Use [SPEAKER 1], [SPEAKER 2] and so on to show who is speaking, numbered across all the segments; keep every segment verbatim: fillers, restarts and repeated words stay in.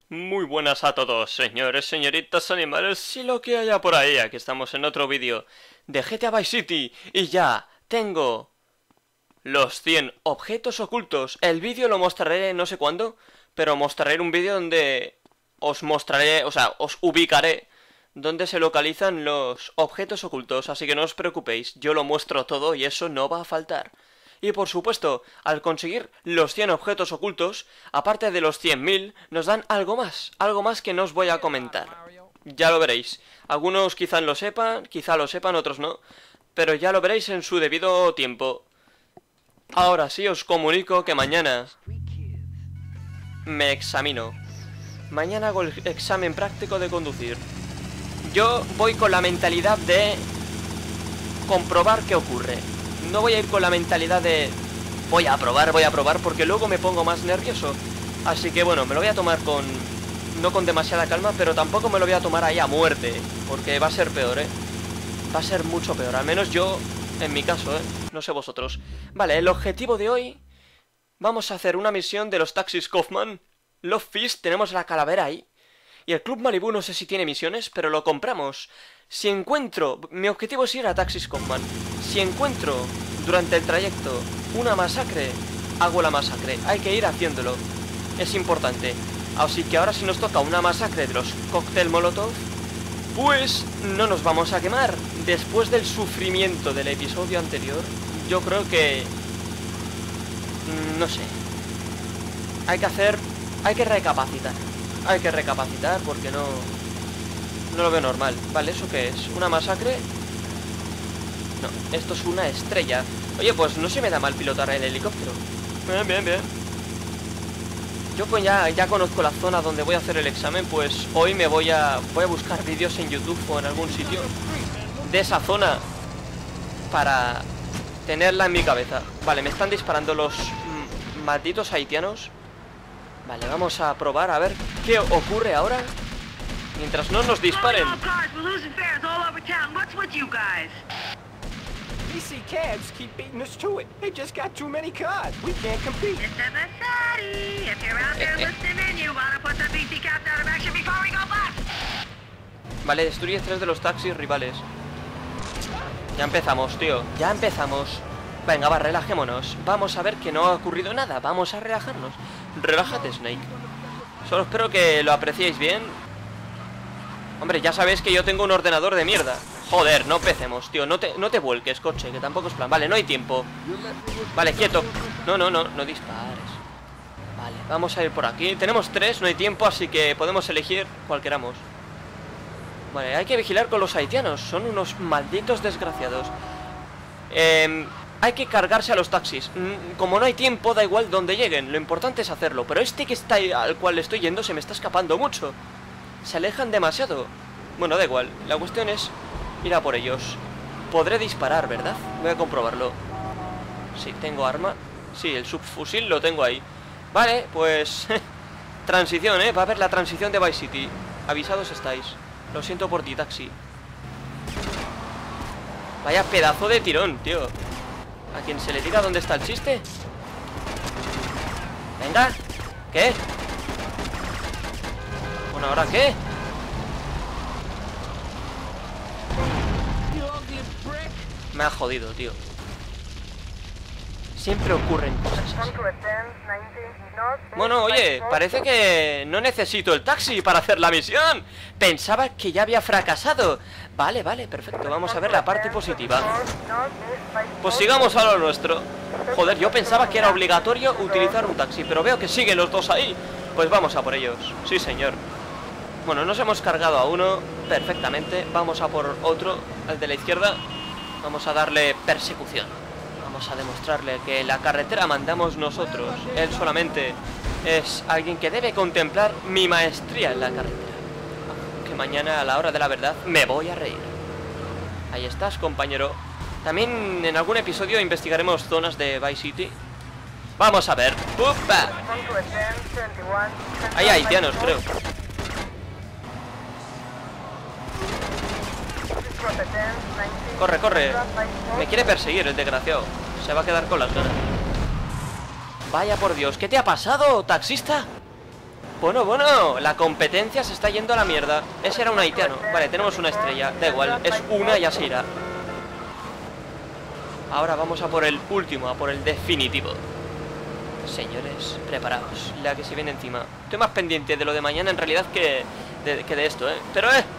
[SPEAKER 1] Muy buenas a todos, señores, señoritas, animales y lo que haya por ahí. Aquí estamos en otro vídeo de G T A Vice City y ya tengo los cien objetos ocultos. El vídeo lo mostraré no sé cuándo, pero mostraré un vídeo donde os mostraré, o sea, os ubicaré donde se localizan los objetos ocultos. Así que no os preocupéis, yo lo muestro todo y eso no va a faltar. Y por supuesto, al conseguir los cien objetos ocultos, aparte de los cien mil, nos dan algo más, algo más que no os voy a comentar. Ya lo veréis. Algunos quizá lo sepan, quizá lo sepan, otros no, pero ya lo veréis en su debido tiempo. Ahora sí os comunico que mañana me examino. Mañana hago el examen práctico de conducir. Yo voy con la mentalidad de comprobar qué ocurre. No voy a ir con la mentalidad de voy a probar, voy a probar, porque luego me pongo más nervioso. Así que bueno, me lo voy a tomar con... no con demasiada calma, pero tampoco me lo voy a tomar ahí a muerte, porque va a ser peor, ¿eh? Va a ser mucho peor, al menos yo, en mi caso, ¿eh? No sé vosotros. Vale, el objetivo de hoy... vamos a hacer una misión de los taxis Kaufman. Love Fist, tenemos la calavera ahí. Y el Club Malibu no sé si tiene misiones, pero lo compramos. Si encuentro... mi objetivo es ir a Taxis Kaufman. Si encuentro durante el trayecto una masacre, hago la masacre. Hay que ir haciéndolo. Es importante. Así que ahora si nos toca una masacre de los cóctel molotov, pues no nos vamos a quemar. Después del sufrimiento del episodio anterior, yo creo que... no sé. Hay que hacer... hay que recapacitar. Hay que recapacitar porque no... no lo veo normal. Vale, ¿eso qué es? ¿Una masacre? No, esto es una estrella. Oye, pues no se me da mal pilotar el helicóptero. Bien, bien, bien. Yo pues ya, ya conozco la zona donde voy a hacer el examen. Pues hoy me voy a... voy a buscar vídeos en YouTube o en algún sitio de esa zona para tenerla en mi cabeza. Vale, me están disparando los mm, malditos haitianos. Vale, vamos a probar a ver qué ocurre ahora mientras no nos disparen.
[SPEAKER 2] We see cabs keep beating us to it. They just got too many cars. We can't compete.
[SPEAKER 3] It's a Mercedes. If you're out there listening, you wanna put the B C cabs out of action before we go bust.
[SPEAKER 1] Vale, destruye tres de los taxis rivales. Ya empezamos, tío. Ya empezamos. Venga, va, relajémonos. Vamos a ver que no ha ocurrido nada. Vamos a relajarnos. Relájate, Snake. Solo espero que lo apreciéis bien. Hombre, ya sabéis que yo tengo un ordenador de mierda. Joder, no empecemos, tío. No te, no te vuelques, coche, que tampoco es plan. Vale, no hay tiempo. Vale, quieto. No, no, no, no dispares. Vale, vamos a ir por aquí. Tenemos tres, no hay tiempo, así que podemos elegir cual queramos. Vale, hay que vigilar con los haitianos. Son unos malditos desgraciados. Eh... Hay que cargarse a los taxis. Como no hay tiempo, da igual donde lleguen. Lo importante es hacerlo. Pero este que está ahí, al cual estoy yendo, se me está escapando mucho. Se alejan demasiado. Bueno, da igual. La cuestión es ir a por ellos. Podré disparar, ¿verdad? Voy a comprobarlo. Sí, tengo arma. Sí, el subfusil lo tengo ahí. Vale, pues... transición, ¿eh? Va a haber la transición de Vice City. Avisados estáis. Lo siento por ti, taxi. Vaya pedazo de tirón, tío. ¿A quien se le diga dónde está el chiste? Venga. ¿Qué? Bueno, ¿ahora qué? Me ha jodido, tío. Siempre ocurren cosas así. Bueno, oye, parece que no necesito el taxi para hacer la misión. Pensaba que ya había fracasado. Vale, vale, perfecto. Vamos a ver la parte positiva. Pues sigamos a lo nuestro. Joder, yo pensaba que era obligatorio utilizar un taxi, pero veo que siguen los dos ahí. Pues vamos a por ellos. Sí, señor. Bueno, nos hemos cargado a uno perfectamente. Vamos a por otro, el de la izquierda. Vamos a darle persecución. Vamos a demostrarle que la carretera mandamos nosotros. Él solamente es alguien que debe contemplar mi maestría en la carretera. Que mañana a la hora de la verdad me voy a reír. Ahí estás, compañero. También en algún episodio investigaremos zonas de Vice City. Vamos a ver. ¡Upa! Hay haitianos, creo. Corre, corre. Me quiere perseguir el desgraciado. Se va a quedar con las ganas. Vaya por Dios, ¿qué te ha pasado, taxista? Bueno, bueno, la competencia se está yendo a la mierda. Ese era un haitiano. Vale, tenemos una estrella. Da igual, es una y así irá. Ahora vamos a por el último, a por el definitivo. Señores, preparaos, la que se viene encima. Estoy más pendiente de lo de mañana en realidad que de, que de esto, ¿eh? Pero, ¿eh?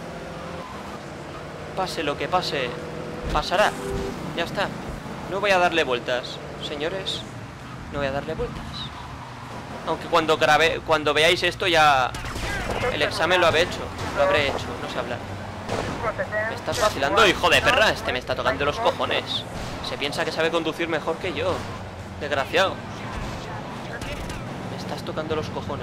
[SPEAKER 1] Pase lo que pase, pasará. Ya está. No voy a darle vueltas, señores. No voy a darle vueltas. Aunque cuando grabe, cuando veáis esto ya el examen lo habré hecho. Lo habré hecho, no sé hablar. Me estás vacilando, hijo de perra. Este me está tocando los cojones. Se piensa que sabe conducir mejor que yo. Desgraciado. Me estás tocando los cojones.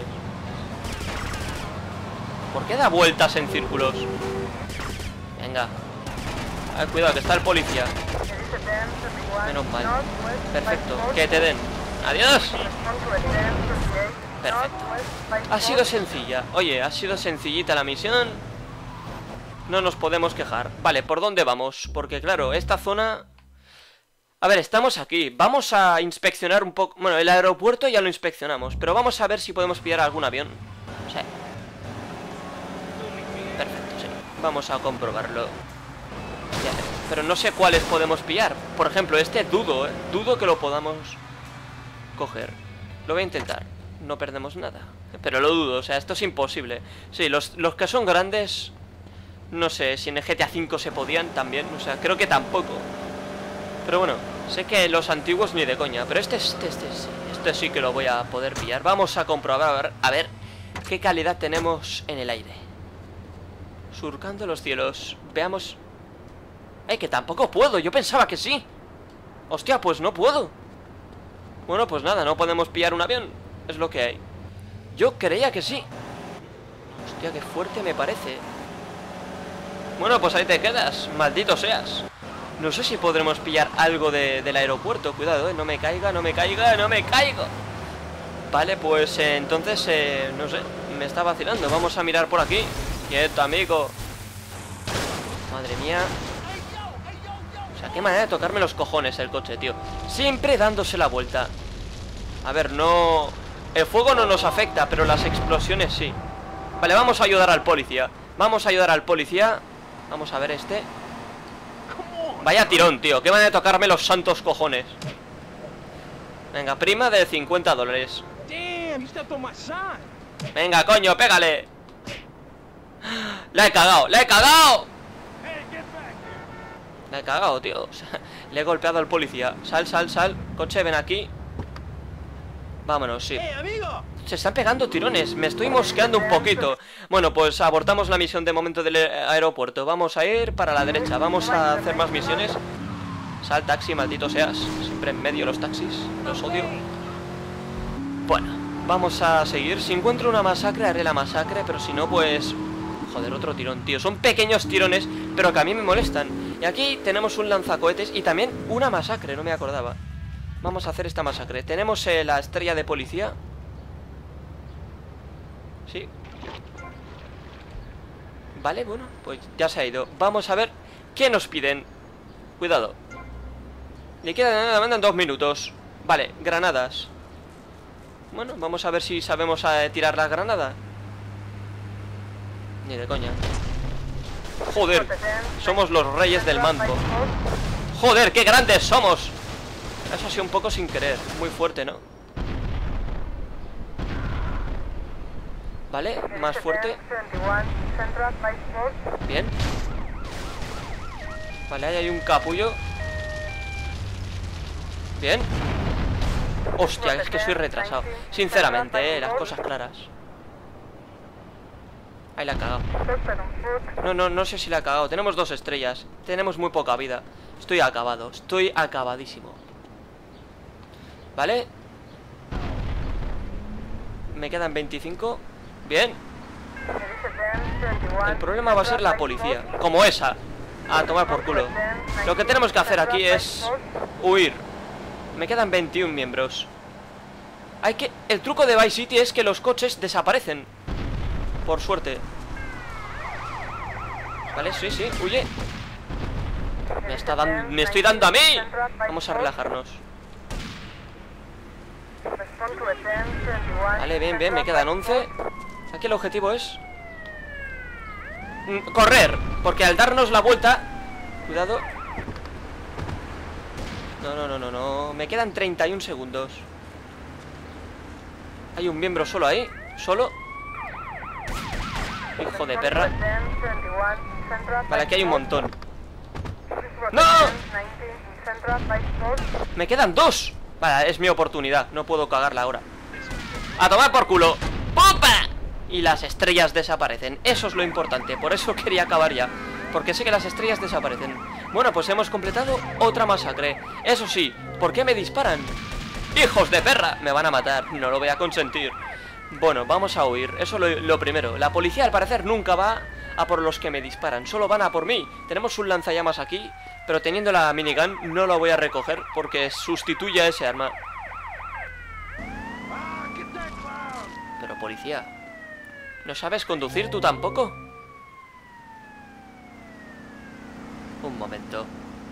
[SPEAKER 1] ¿Por qué da vueltas en círculos? Venga. Ah, cuidado, que está el policía. Menos mal. Perfecto, que te den. Adiós. Perfecto. Ha sido sencilla. Oye, ha sido sencillita la misión. No nos podemos quejar. Vale, ¿por dónde vamos? Porque claro, esta zona... A ver, estamos aquí. Vamos a inspeccionar un poco... Bueno, el aeropuerto ya lo inspeccionamos, pero vamos a ver si podemos pillar algún avión. Sí. Perfecto, sí. Vamos a comprobarlo. Ya, pero no sé cuáles podemos pillar. Por ejemplo, este dudo, ¿eh? Dudo que lo podamos coger. Lo voy a intentar. No perdemos nada. Pero lo dudo, o sea, esto es imposible. Sí, los, los que son grandes... No sé si en el G T A cinco se podían también. O sea, creo que tampoco. Pero bueno, sé que los antiguos ni de coña. Pero este, este, este, este, este sí que lo voy a poder pillar. Vamos a comprobar, a ver, a ver qué calidad tenemos en el aire. Surcando los cielos. Veamos... ¡Ay, que tampoco puedo! Yo pensaba que sí. Hostia, pues no puedo. Bueno, pues nada, no podemos pillar un avión. Es lo que hay. Yo creía que sí. Hostia, qué fuerte me parece. Bueno, pues ahí te quedas, maldito seas. No sé si podremos pillar algo de, del aeropuerto. Cuidado, eh, no me caiga, no me caiga, no me caigo. Vale, pues eh, entonces, eh, no sé, me está vacilando. Vamos a mirar por aquí. Quieto, amigo. Madre mía. O sea, qué manera de tocarme los cojones el coche, tío. Siempre dándose la vuelta. A ver, no... El fuego no nos afecta, pero las explosiones sí. Vale, vamos a ayudar al policía. Vamos a ayudar al policía. Vamos a ver este. Vaya tirón, tío. Qué manera de tocarme los santos cojones. Venga, prima de cincuenta dólares. Venga, coño, pégale. La he cagado, la he cagado. La he cagado, tío. O sea, le he golpeado al policía. Sal, sal, sal. Coche, ven aquí. Vámonos, sí. Se están pegando tirones. Me estoy mosqueando un poquito. Bueno, pues abortamos la misión de momento del aeropuerto. Vamos a ir para la derecha. Vamos a hacer más misiones. Sal, taxi, maldito seas. Siempre en medio los taxis. Los odio. Bueno, vamos a seguir. Si encuentro una masacre, haré la masacre. Pero si no, pues... Joder, otro tirón, tío. Son pequeños tirones, pero que a mí me molestan. Y aquí tenemos un lanzacohetes y también una masacre. No me acordaba. Vamos a hacer esta masacre. Tenemos eh, la estrella de policía. Sí. Vale, bueno, pues ya se ha ido. Vamos a ver qué nos piden. Cuidado. Le quedan, mandan dos minutos. Vale, granadas. Bueno, vamos a ver si sabemos eh, tirar las granadas. Ni de coña. Joder, somos los reyes del mando. Joder, qué grandes somos. Eso ha sido un poco sin querer. Muy fuerte, ¿no? Vale, más fuerte. Bien. Vale, ahí hay un capullo. Bien. Hostia, es que soy retrasado. Sinceramente, eh, las cosas claras. Ahí la ha cagado. No, no, no sé si la ha cagado. Tenemos dos estrellas. Tenemos muy poca vida. Estoy acabado, estoy acabadísimo. Vale. Me quedan veinticinco. Bien. El problema va a ser la policía. Como esa. A tomar por culo. Lo que tenemos que hacer aquí es huir. Me quedan veintiún miembros. Hay que... El truco de Vice City es que los coches desaparecen. Por suerte. Vale, sí, sí, huye. Me está dando... Me estoy dando a mí. Vamos a relajarnos. Vale, bien, bien, me quedan once. Aquí el objetivo es mm, correr, porque al darnos la vuelta... Cuidado. No, no, no, no, no. Me quedan treinta y un segundos. Hay un miembro solo ahí. Solo. Hijo de perra. Vale, aquí hay un montón. ¡No! Me quedan dos. Vale, es mi oportunidad. No puedo cagarla ahora. ¡A tomar por culo! ¡Pupa! Y las estrellas desaparecen. Eso es lo importante. Por eso quería acabar ya. Porque sé que las estrellas desaparecen. Bueno, pues hemos completado otra masacre. Eso sí, ¿por qué me disparan? ¡Hijos de perra! Me van a matar. No lo voy a consentir. Bueno, vamos a huir. Eso lo, lo primero. La policía al parecer nunca va a por los que me disparan. Solo van a por mí. Tenemos un lanzallamas aquí, pero teniendo la minigun no lo voy a recoger porque sustituye a ese arma. Pero policía, ¿no sabes conducir tú tampoco? Un momento.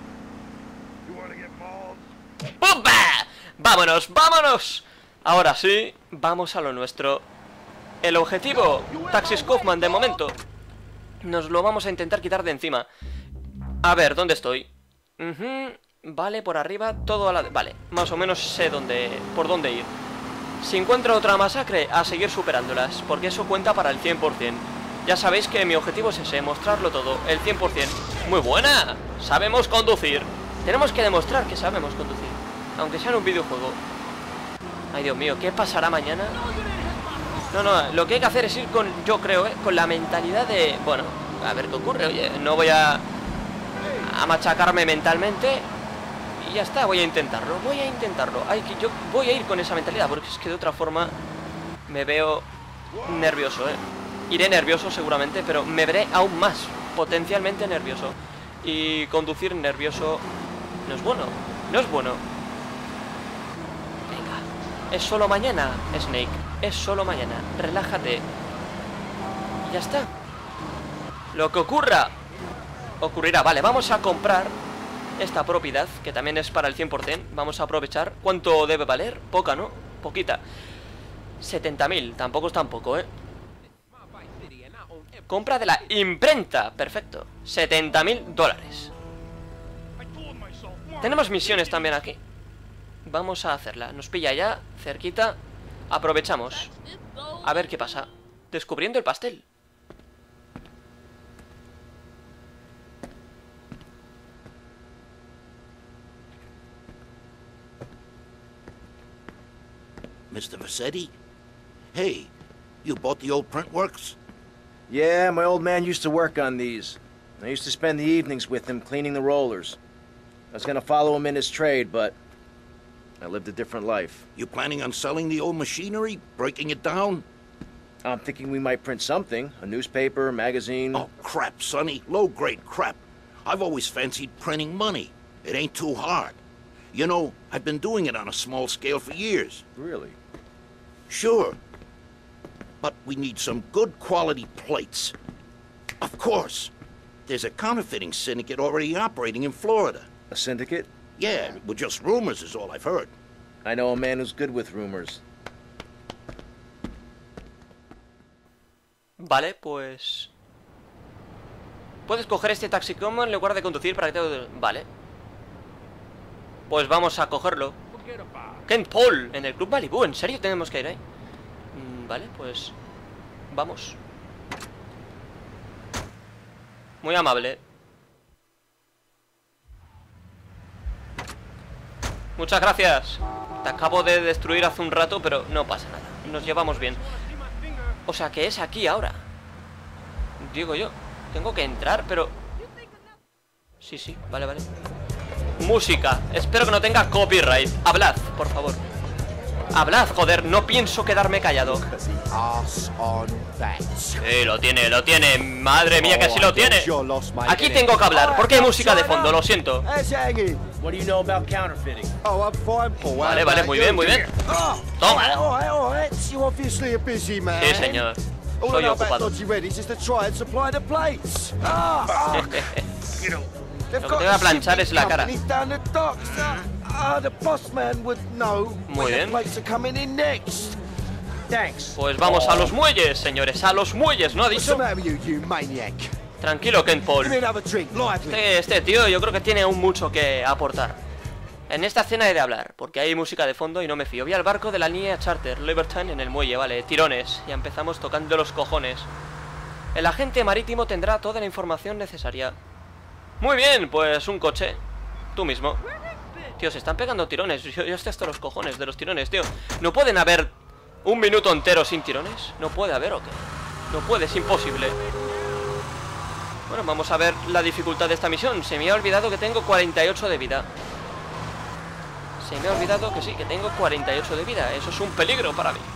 [SPEAKER 1] ¡Pumba! ¡Vámonos, vámonos! Ahora sí, vamos a lo nuestro. El objetivo, Taxis Kaufman de momento. Nos lo vamos a intentar quitar de encima. A ver, ¿dónde estoy? Uh-huh. Vale, por arriba, todo a la... Vale, más o menos sé dónde... por dónde ir. Si encuentro otra masacre, a seguir superándolas, porque eso cuenta para el cien por cien. Ya sabéis que mi objetivo es ese, mostrarlo todo, el cien por cien. ¡Muy buena! Sabemos conducir. Tenemos que demostrar que sabemos conducir, aunque sea en un videojuego. Ay, Dios mío, ¿qué pasará mañana? No, no, lo que hay que hacer es ir con, yo creo, ¿eh? con la mentalidad de... Bueno, a ver qué ocurre, oye, no voy a... a machacarme mentalmente. Y ya está, voy a intentarlo, voy a intentarlo. Hay que, yo voy a ir con esa mentalidad, porque es que de otra forma me veo nervioso, ¿eh? Iré nervioso seguramente, pero me veré aún más, potencialmente nervioso. Y conducir nervioso no es bueno, no es bueno. Venga, es solo mañana, Snake, es solo mañana, relájate. Y ya está. Lo que ocurra, ocurrirá. Vale, vamos a comprar esta propiedad, que también es para el cien por cien. Vamos a aprovechar. ¿Cuánto debe valer? Poca, ¿no? Poquita. setenta mil, tampoco es tan poco, ¿eh? Compra de la imprenta, perfecto. setenta mil dólares. Tenemos misiones también aquí. Vamos a hacerla, nos pilla ya, cerquita. Aprovechamos. A ver qué pasa. Descubriendo el pastel.
[SPEAKER 4] Mister Vassetti? Hey, you bought the old Printworks?
[SPEAKER 5] Yeah, my old man used to work on these. I used to spend the evenings with him cleaning the rollers. I was gonna follow him in his trade, but I lived a different life.
[SPEAKER 4] You planning on selling the old machinery? Breaking it down?
[SPEAKER 5] I'm thinking we might print something. A newspaper, a magazine.
[SPEAKER 4] Oh, crap, Sonny. Low-grade crap. I've always fancied printing money. It ain't too hard. You know, I've been doing it on a small scale for years.
[SPEAKER 5] Really?
[SPEAKER 4] Sure. But we need some good quality plates. Of course. There's a counterfeiting syndicate already operating in Florida.
[SPEAKER 5] A syndicate?
[SPEAKER 4] Yeah, well, just rumors is all I've heard.
[SPEAKER 5] I know a man who's good with rumors.
[SPEAKER 1] Vale, pues... Puedes coger este Taxi Kaufman en lugar de conducir para que te... Vale. Pues vamos a cogerlo. Ken Paul, en el Club Malibu. ¿En serio tenemos que ir ahí? Mm, vale, pues... Vamos. Muy amable. Muchas gracias. Te acabo de destruir hace un rato, pero no pasa nada. Nos llevamos bien. O sea que es aquí ahora. Digo yo. Tengo que entrar, pero... Sí, sí, vale, vale. Música. Espero que no tenga copyright. Hablad, por favor. Hablad, joder. No pienso quedarme callado. Sí, lo tiene, lo tiene. Madre mía, que sí lo tiene. Aquí tengo que hablar, porque hay música de fondo, lo siento. Vale, vale, muy bien, muy bien. Toma. Sí, señor. Soy ocupado. Lo que te voy a planchar es la cara.
[SPEAKER 2] Ah, the boss man would know
[SPEAKER 1] Muy
[SPEAKER 2] when the
[SPEAKER 1] bien.
[SPEAKER 2] plates are coming in next.
[SPEAKER 5] Thanks.
[SPEAKER 1] Pues vamos a los muelles, señores, a los muelles, ¿no ha
[SPEAKER 2] What's the
[SPEAKER 1] dicho?
[SPEAKER 2] matter with you, you maniac?
[SPEAKER 1] Tranquilo, Ken Paul.
[SPEAKER 2] Give me another drink, lively.
[SPEAKER 1] Este, este tío yo creo que tiene aún mucho que aportar. En esta escena he de hablar, porque hay música de fondo y no me fío. Vi al barco de la línea Charter, Libertine, en el muelle, vale, tirones. Ya empezamos tocando los cojones. El agente marítimo tendrá toda la información necesaria. Muy bien, pues un coche. Tú mismo. Tío, se están pegando tirones. Yo, yo estoy hasta los cojones de los tirones, tío. ¿No pueden haber un minuto entero sin tirones? ¿No puede haber o qué? No puede, es imposible. Bueno, vamos a ver la dificultad de esta misión. Se me ha olvidado que tengo cuarenta y ocho de vida. Se me ha olvidado que sí, que tengo cuarenta y ocho de vida. Eso es un peligro para mí.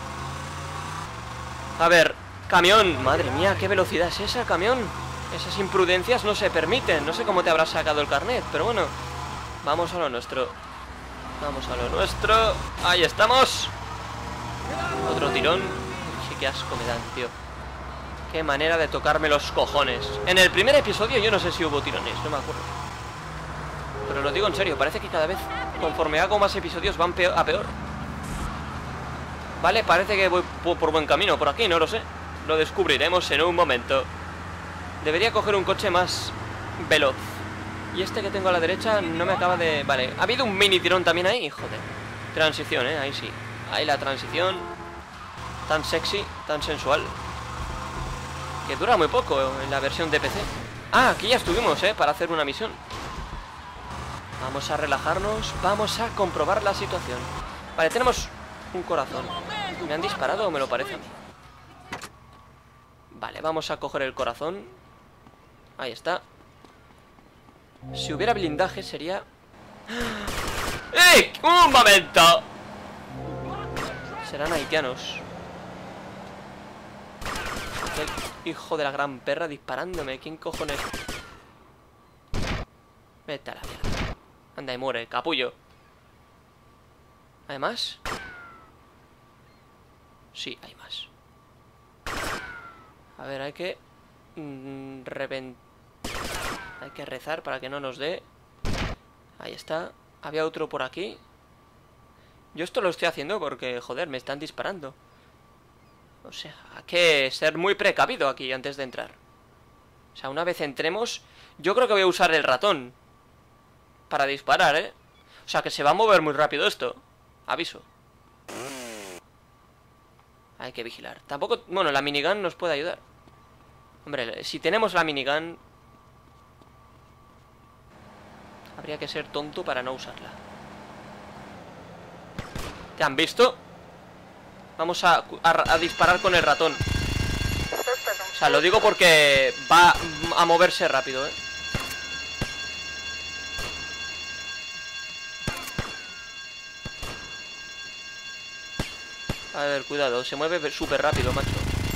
[SPEAKER 1] A ver, camión. Madre mía, qué velocidad es esa, camión. Esas imprudencias no se permiten. No sé cómo te habrás sacado el carnet, pero bueno. Vamos a lo nuestro. Vamos a lo nuestro. Ahí estamos. Otro tirón. Sí, qué asco me dan, tío. Qué manera de tocarme los cojones. En el primer episodio yo no sé si hubo tirones, no me acuerdo. Pero lo digo en serio, parece que cada vez, conforme hago más episodios, van peor, a peor. Vale, parece que voy por buen camino por aquí, no lo sé. Lo descubriremos en un momento. Debería coger un coche más veloz. Y este que tengo a la derecha no me acaba de... Vale, ha habido un mini tirón también ahí, joder. Transición, eh, ahí sí. Ahí la transición. Tan sexy, tan sensual. Que dura muy poco en la versión de P C. Ah, aquí ya estuvimos, eh, para hacer una misión. Vamos a relajarnos, vamos a comprobar la situación. Vale, tenemos un corazón. ¿Me han disparado o me lo parece a mí? Vale, vamos a coger el corazón. Ahí está. Si hubiera blindaje sería... ¡Eh! ¡Un momento! Serán haitianos. Aquel hijo de la gran perra disparándome. ¿Quién cojones? Vete a la mierda. Anda y muere, capullo. ¿Hay más? Sí, hay más. A ver, hay que... Mmm, reventar. Hay que rezar para que no nos dé. Ahí está. Había otro por aquí. Yo esto lo estoy haciendo porque, joder, me están disparando. O sea, hay que ser muy precavido aquí antes de entrar. O sea, una vez entremos, yo creo que voy a usar el ratón para disparar, ¿eh? O sea, que se va a mover muy rápido esto. Aviso. Hay que vigilar. Tampoco... Bueno, la minigun nos puede ayudar. Hombre, si tenemos la minigun... Habría que ser tonto para no usarla. ¿Te han visto? Vamos a, a, a disparar con el ratón. O sea, lo digo porque va a moverse rápido, ¿eh? A ver, cuidado, se mueve súper rápido, macho.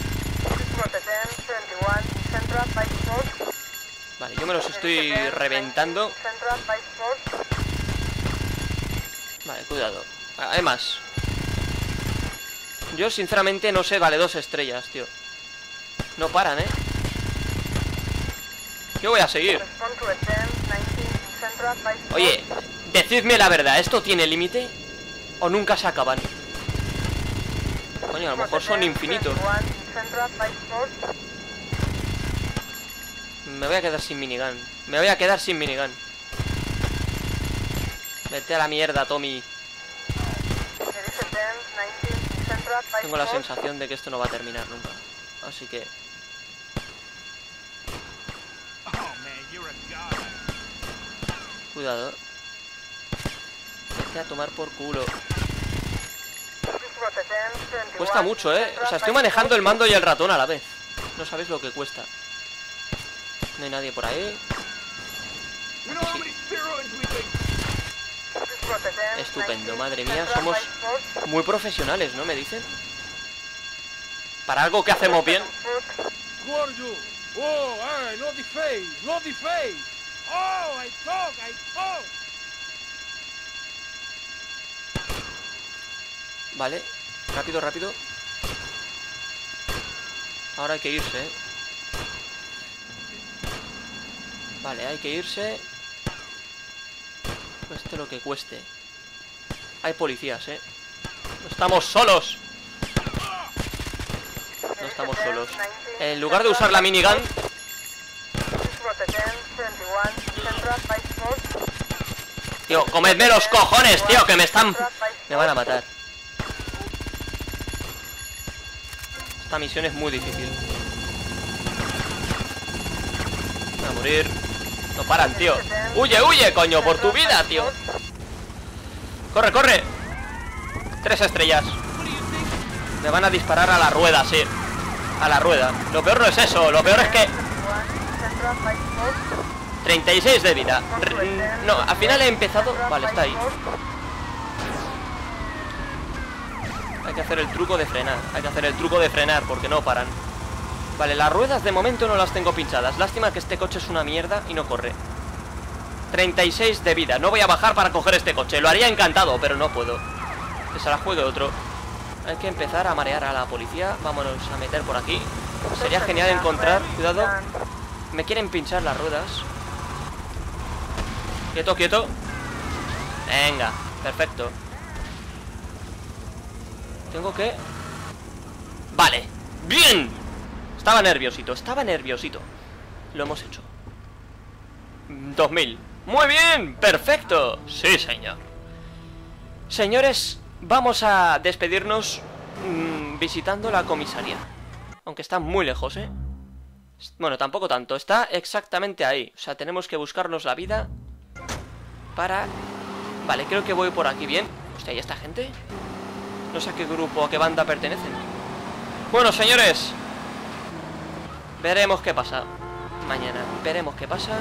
[SPEAKER 1] Vale, yo me los estoy reventando. Vale, cuidado. Hay más. Yo sinceramente no sé, vale, dos estrellas, tío. No paran, ¿eh? Yo voy a seguir. Oye, decidme la verdad, ¿esto tiene límite? ¿O nunca se acaban? Coño, a lo mejor son infinitos. Me voy a quedar sin minigun. Me voy a quedar sin minigun. Vete a la mierda, Tommy. Tengo la sensación de que esto no va a terminar nunca. Así que... Cuidado. Vete a tomar por culo. Cuesta mucho, ¿eh? O sea, estoy manejando el mando y el ratón a la vez. No sabéis lo que cuesta. No hay nadie por ahí. Aquí sí. Estupendo, madre mía. Somos muy profesionales, ¿no? Me dicen. Para algo que hacemos bien. Vale, rápido, rápido. Ahora hay que irse, ¿eh? Vale, hay que irse. Cueste lo que cueste. Hay policías, ¿eh? No estamos solos. No estamos solos. En lugar de usar la minigun... Tío, comedme los cojones, tío, que me están... Me van a matar. Esta misión es muy difícil. Voy a morir. No paran, tío. Huye, huye, coño, por tu vida, tío. Corre, corre. Tres estrellas. Me van a disparar a la rueda, sí. A la rueda. Lo peor no es eso, lo peor es que... treinta y seis de vida. No, al final he empezado... Vale, está ahí. Hay que hacer el truco de frenar. Hay que hacer el truco de frenar porque no paran. Vale, las ruedas de momento no las tengo pinchadas. Lástima que este coche es una mierda y no corre. treinta y seis de vida. No voy a bajar para coger este coche. Lo haría encantado, pero no puedo. Que se la juegue otro. Hay que empezar a marear a la policía. Vámonos a meter por aquí. Sería genial encontrar... Cuidado. Me quieren pinchar las ruedas. Quieto, quieto. Venga, perfecto. Tengo que... Vale, bien. Estaba nerviosito, estaba nerviosito. Lo hemos hecho. dos mil. Muy bien, perfecto. Sí, señor. Señores, vamos a despedirnos mmm, visitando la comisaría. Aunque está muy lejos, ¿eh? Bueno, tampoco tanto, está exactamente ahí. O sea, tenemos que buscarnos la vida para... Vale, creo que voy por aquí bien. Hostia, ¿y esta gente? No sé a qué grupo, a qué banda pertenecen. Bueno, señores, veremos qué pasa mañana, veremos qué pasa.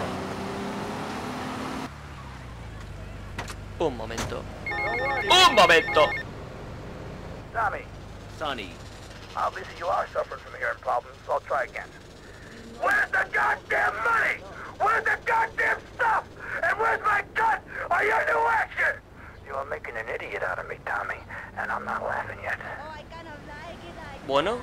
[SPEAKER 1] Un momento. ¡Un momento!
[SPEAKER 2] Tommy,
[SPEAKER 5] Sonny.
[SPEAKER 2] obviously you are suffering from hearing problems, so I'll try again. Where's the goddamn money? Where's the goddamn stuff? And where's my gun? Are you new action? You are making an idiot out of me, Tommy, and I'm not laughing yet.
[SPEAKER 1] Bueno.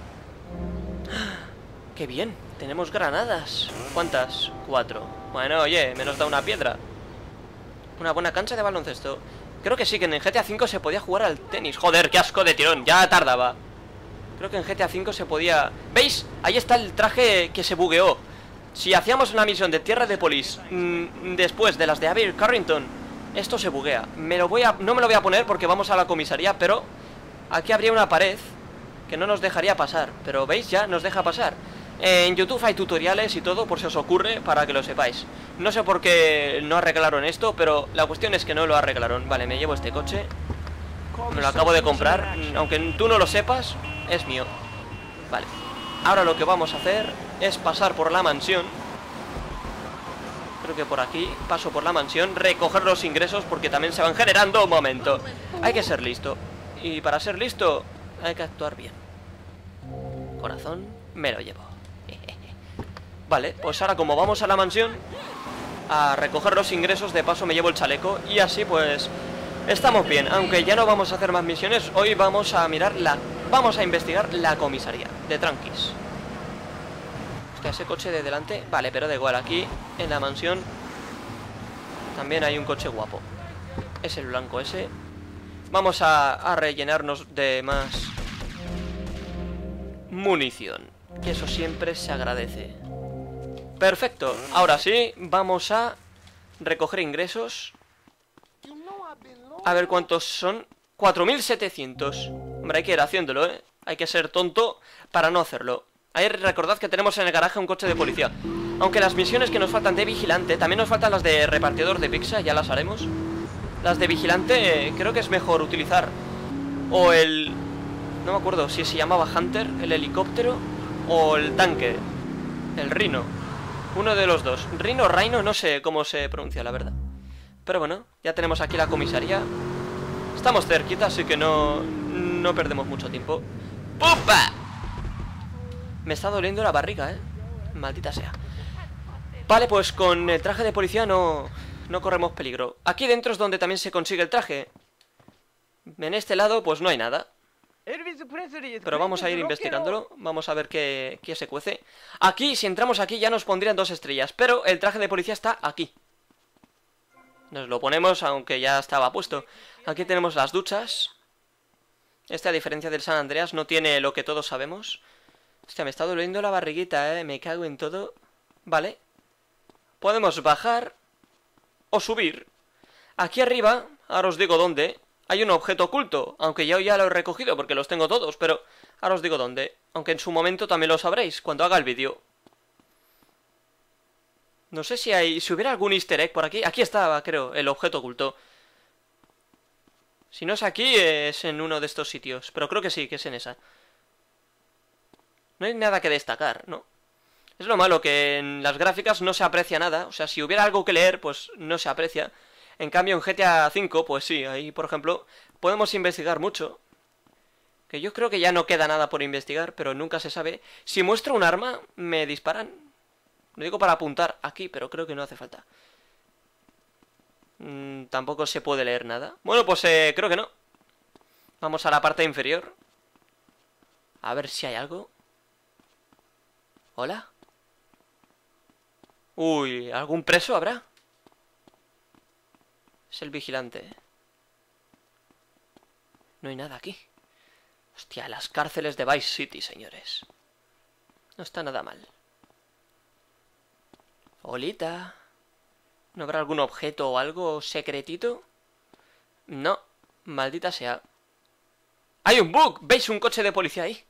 [SPEAKER 1] ¡Qué bien! Tenemos granadas. ¿Cuántas? Cuatro. Bueno, oye, me nos da una piedra. Una buena cancha de baloncesto. Creo que sí, que en G T A cinco se podía jugar al tenis. Joder, qué asco de tirón, ya tardaba. Creo que en G T A cinco se podía... ¿Veis? Ahí está el traje que se bugueó. Si hacíamos una misión de Tierra de Polis mmm, después de las de Abbey Carrington, esto se buguea. Me lo voy a... No me lo voy a poner porque vamos a la comisaría, pero aquí habría una pared que no nos dejaría pasar. Pero ¿veis? Ya nos deja pasar. En YouTube hay tutoriales y todo, por si os ocurre, para que lo sepáis. No sé por qué no arreglaron esto, pero la cuestión es que no lo arreglaron. Vale, me llevo este coche. Me lo acabo de comprar. Aunque tú no lo sepas, es mío. Vale. Ahora lo que vamos a hacer es pasar por la mansión. Creo que por aquí paso por la mansión, recoger los ingresos porque también se van generando. Un momento. Hay que ser listo. Y para ser listo hay que actuar bien. Corazón, me lo llevo. Vale, pues ahora como vamos a la mansión a recoger los ingresos, de paso me llevo el chaleco y así pues estamos bien. Aunque ya no vamos a hacer más misiones, hoy vamos a mirar la... Vamos a investigar la comisaría de tranquis. Hostia, ese coche de delante... Vale, pero da igual, aquí en la mansión también hay un coche guapo. Es el blanco ese. Vamos a, a rellenarnos de más munición, que eso siempre se agradece. Perfecto, ahora sí, vamos a recoger ingresos. A ver cuántos son. Cuatro mil setecientos. Hombre, hay que ir haciéndolo, ¿eh? Hay que ser tonto para no hacerlo. Ahí recordad que tenemos en el garaje un coche de policía. Aunque las misiones que nos faltan de vigilante, también nos faltan las de repartidor de pizza, ya las haremos. Las de vigilante eh, creo que es mejor utilizar o el... No me acuerdo si se llamaba Hunter, el helicóptero, o el tanque, el Rhino. Uno de los dos. Rhino, Rhino, no sé cómo se pronuncia, la verdad. Pero bueno, ya tenemos aquí la comisaría. Estamos cerquita, así que no, no perdemos mucho tiempo. ¡Pupa! Me está doliendo la barriga, ¿eh? Maldita sea. Vale, pues con el traje de policía no, no corremos peligro. Aquí dentro es donde también se consigue el traje. En este lado, pues no hay nada. Pero vamos a ir investigándolo. Vamos a ver qué, qué se cuece. Aquí, si entramos aquí ya nos pondrían dos estrellas, pero el traje de policía está aquí. Nos lo ponemos, aunque ya estaba puesto. Aquí tenemos las duchas. Este, a diferencia del San Andreas, no tiene lo que todos sabemos. Hostia, me está doliendo la barriguita, eh. Me cago en todo. Vale. Podemos bajar o subir. Aquí arriba, ahora os digo dónde, hay un objeto oculto. Aunque yo ya lo he recogido porque los tengo todos, pero ahora os digo dónde. Aunque en su momento también lo sabréis, cuando haga el vídeo. No sé si hay... Si hubiera algún easter egg por aquí. Aquí estaba, creo, el objeto oculto. Si no es aquí, es en uno de estos sitios. Pero creo que sí, que es en esa. No hay nada que destacar, ¿no? Es lo malo, que en las gráficas no se aprecia nada. O sea, si hubiera algo que leer, pues no se aprecia. En cambio, en G T A cinco, pues sí, ahí, por ejemplo, podemos investigar mucho. Que yo creo que ya no queda nada por investigar, pero nunca se sabe. Si muestro un arma, me disparan. Lo digo para apuntar aquí, pero creo que no hace falta. Mm, tampoco se puede leer nada. Bueno, pues eh, creo que no. Vamos a la parte inferior. A ver si hay algo. ¿Hola? Uy, ¿algún preso habrá? Es el vigilante. No hay nada aquí. Hostia, las cárceles de Vice City, señores. No está nada mal. Olita. ¿No habrá algún objeto o algo secretito? No, maldita sea. ¡Hay un bug! ¿Veis un coche de policía ahí?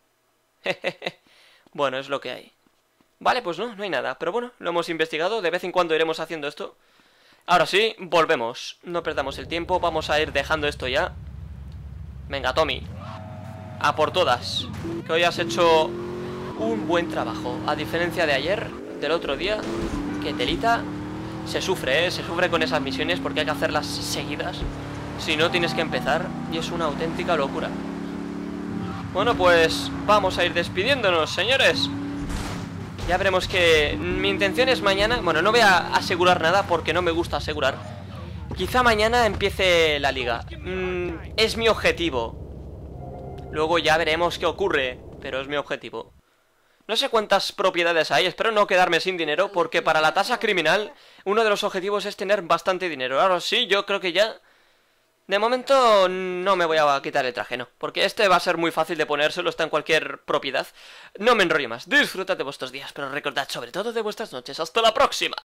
[SPEAKER 1] Bueno, es lo que hay. Vale, pues no, no hay nada. Pero bueno, lo hemos investigado. De vez en cuando iremos haciendo esto. Ahora sí, volvemos. No perdamos el tiempo, vamos a ir dejando esto ya. Venga, Tommy. A por todas. Que hoy has hecho un buen trabajo. A diferencia de ayer, del otro día. Que telita. Se sufre, ¿eh? Se sufre con esas misiones porque hay que hacerlas seguidas. Si no, tienes que empezar. Y es una auténtica locura. Bueno, pues vamos a ir despidiéndonos, señores. Ya veremos que... Mi intención es mañana... Bueno, no voy a asegurar nada porque no me gusta asegurar. Quizá mañana empiece la liga. mm, Es mi objetivo. Luego ya veremos qué ocurre, pero es mi objetivo. No sé cuántas propiedades hay. Espero no quedarme sin dinero, porque para la tasa criminal uno de los objetivos es tener bastante dinero. Ahora sí, yo creo que ya... De momento no me voy a quitar el traje, no. Porque este va a ser muy fácil de ponérselo, está en cualquier propiedad. No me enrollo más. Disfrutad de vuestros días, pero recordad sobre todo de vuestras noches. ¡Hasta la próxima!